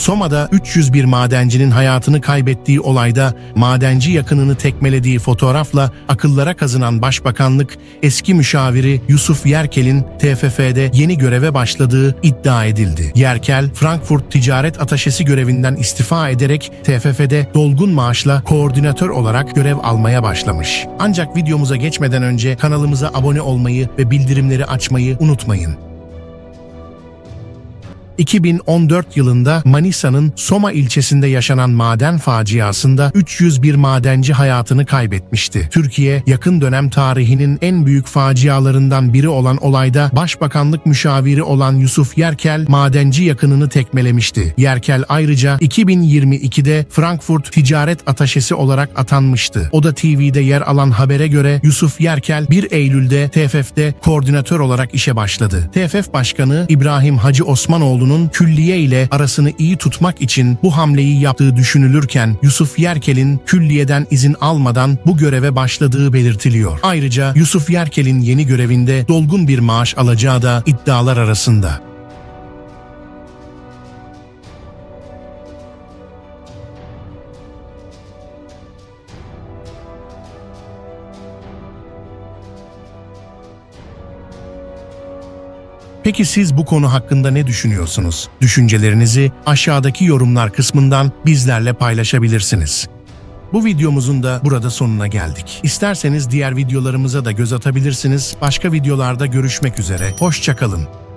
Soma'da 301 madencinin hayatını kaybettiği olayda madenci yakınını tekmelediği fotoğrafla akıllara kazınan Başbakanlık eski müşaviri Yusuf Yerkel'in TFF'de yeni göreve başladığı iddia edildi. Yerkel, Frankfurt Ticaret Ataşesi görevinden istifa ederek TFF'de dolgun maaşla koordinatör olarak görev almaya başlamış. Ancak videomuza geçmeden önce kanalımıza abone olmayı ve bildirimleri açmayı unutmayın. 2014 yılında Manisa'nın Soma ilçesinde yaşanan maden faciasında 301 madenci hayatını kaybetmişti. Türkiye, yakın dönem tarihinin en büyük facialarından biri olan olayda Başbakanlık müşaviri olan Yusuf Yerkel, madenci yakınını tekmelemişti. Yerkel ayrıca 2022'de Frankfurt Ticaret Ataşesi olarak atanmıştı. Oda TV'de yer alan habere göre Yusuf Yerkel 1 Eylül'de TFF'de koordinatör olarak işe başladı. TFF Başkanı İbrahim Hacı Osmanoğlu'nun külliye ile arasını iyi tutmak için bu hamleyi yaptığı düşünülürken Yusuf Yerkel'in külliyeden izin almadan bu göreve başladığı belirtiliyor. Ayrıca Yusuf Yerkel'in yeni görevinde dolgun bir maaş alacağı da iddialar arasında. Peki siz bu konu hakkında ne düşünüyorsunuz? Düşüncelerinizi aşağıdaki yorumlar kısmından bizlerle paylaşabilirsiniz. Bu videomuzun da burada sonuna geldik. İsterseniz diğer videolarımıza da göz atabilirsiniz. Başka videolarda görüşmek üzere. Hoşça kalın.